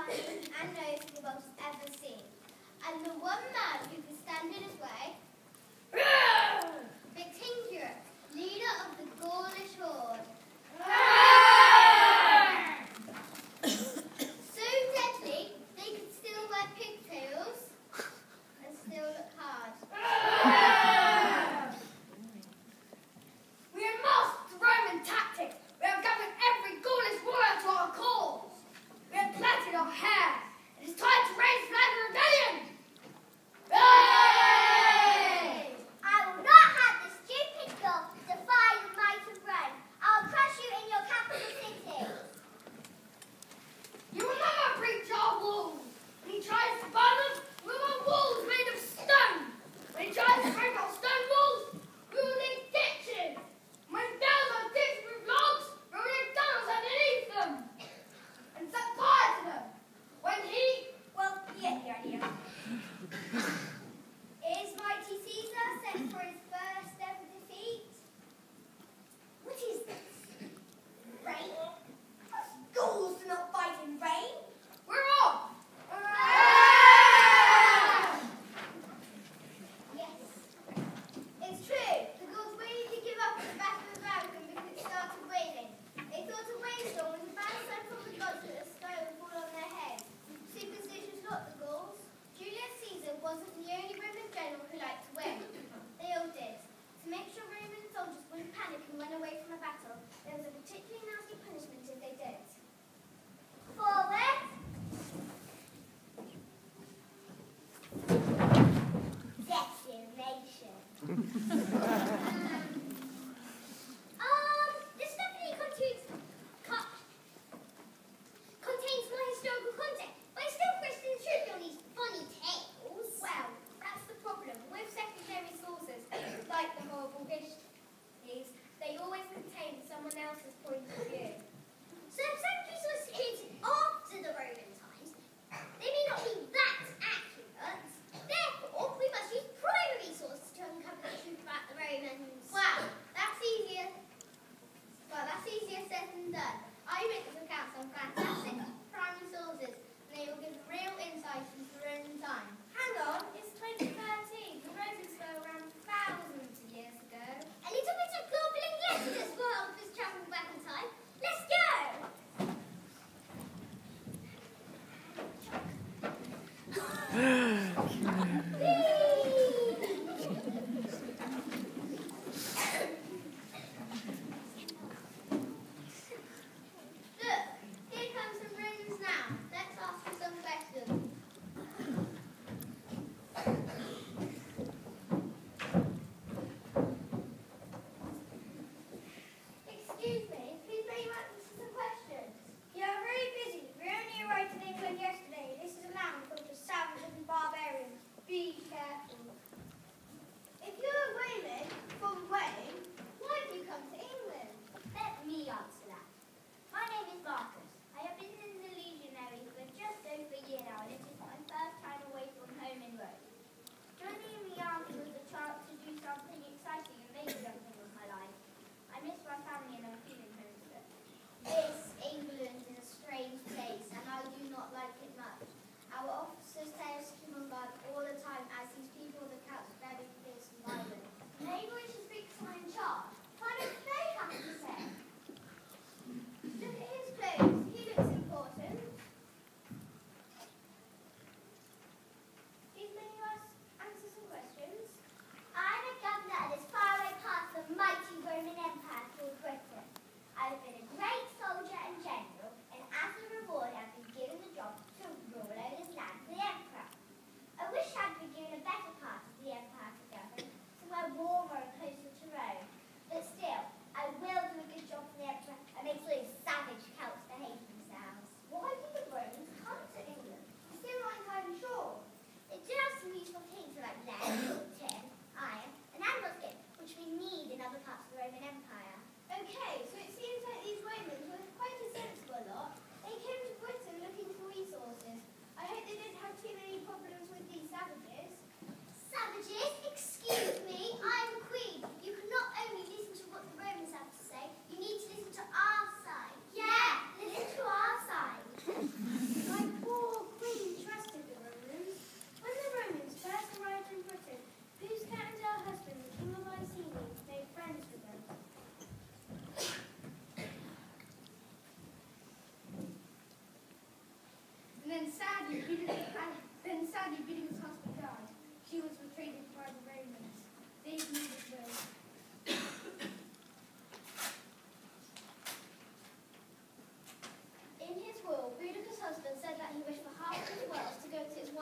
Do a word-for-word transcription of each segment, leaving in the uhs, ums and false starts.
funny and nosy the world has ever seen. And the one man who could stand in his way, Victingius, leader of the Gaulish horde. So deadly, they could still wear pigtails and still look hard. We have mastered the Roman tactics. We have gathered every Gaulish warrior to our cause. We have plaited our hair. It is time to raise the flag of rebellion. Hey! I will not have the stupid dog defy the might of Rome. I'll crush you in your capital city. You will never breach our walls. When he tries to burn us, we want walls made of stone. When he tries to break our stone walls, we will need ditches. When he builds our ditches with logs, we will need tunnels underneath them. And set fire to them. When he... Well, you get the idea. Is mighty Caesar set for his first ever defeat? What is this? Rain? Gauls do not fight in rain. We're off. Yes, it's true. The Gauls really did give up at the Battle of Raglan because it started raining. They thought a rainstorm was a bad sign from the gods that the snow would fall on their heads. Superstitious lot, the Gauls. Julius Caesar wasn't the only Roman general who liked to win. They all did. To make sure Roman soldiers wouldn't panic and run away from a battle, there was a particularly nasty punishment if they did. Forward! Decimation. um, this definitely contains, co- contains more historical content, but I still question the truth on these funny tales. Well, that's the problem. With secondary sources, like the horrible histories, they always contain someone else's point of view. So if secondary sources created after the Roman times, they may not be that accurate. Therefore, we must use primary sources to uncover the truth about the Romans. Wow, that's easier. Well, that's easier said than done. Eyewitness accounts are fantastic primary sources, and they will give real insights into the Roman time. Hang on, it's twenty thirteen. The Romans were around thousands of years ago. A little bit of gobbling yesterday will help us travel back in time. Let's go! Look, here comes some Romans now. Let's ask them some questions. Excuse me, please may you answer some questions? You're very busy. We only arrived in England yesterday. This is a land full of savages and barbarians. Be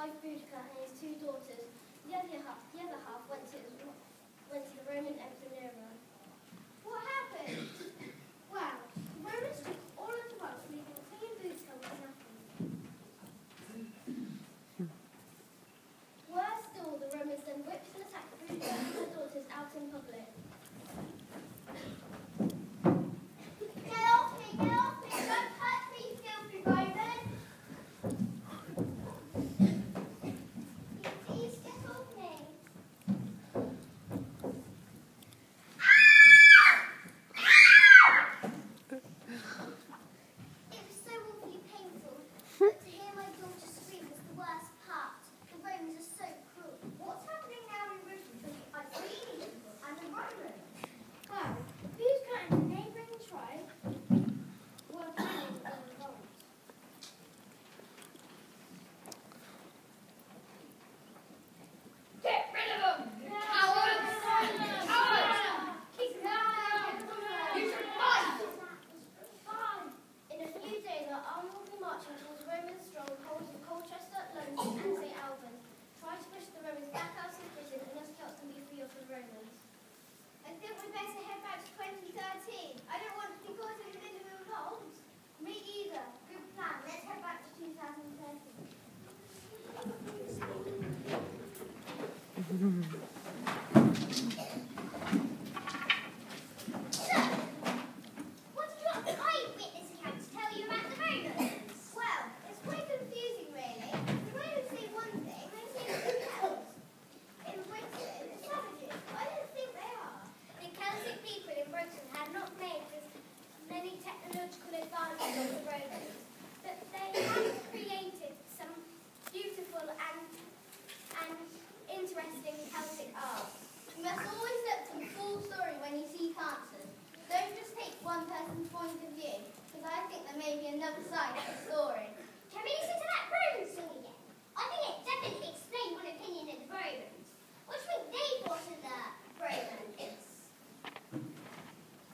survived Boudica and his two daughters. The other half, the other half went to, went to the Roman Emperor Nero. What happened? Well, the Romans took all of the wealth, leaving the king and Boudica with nothing. Worse still, the Romans then whipped and attacked Boudica and her daughters out in public. Get off me! Get off me! Don't touch me, you filthy Roman! Please get off me! It was so awfully painful, but to hear my daughter scream was the worst part. The Romans are so cruel. What's happening now in Britain for the Iceni people and the Romans? Well, Boudica and the neighbouring tribe were planning a revolt. Get rid of them! Cowards! Cowards! You should fight! In a few days, our army will be marching towards Roman strongholds of Colchester, London, and Saint Albans. Try to push the Romans back out of Britain, and us Celts can be free of the Romans. I think we'd better head back to twenty thirteen. I don't want to be caught in the middle of revolt. Me either. Good plan. Let's head back to two thousand thirteen. So, what have you got an eyewitness account to tell you about the Romans? Well, it's quite confusing, really. The Romans say one thing, they say something else. In Britain, it's savages. I don't think they are. The Celtic people in Britain had not made as many technological advances as the Romans.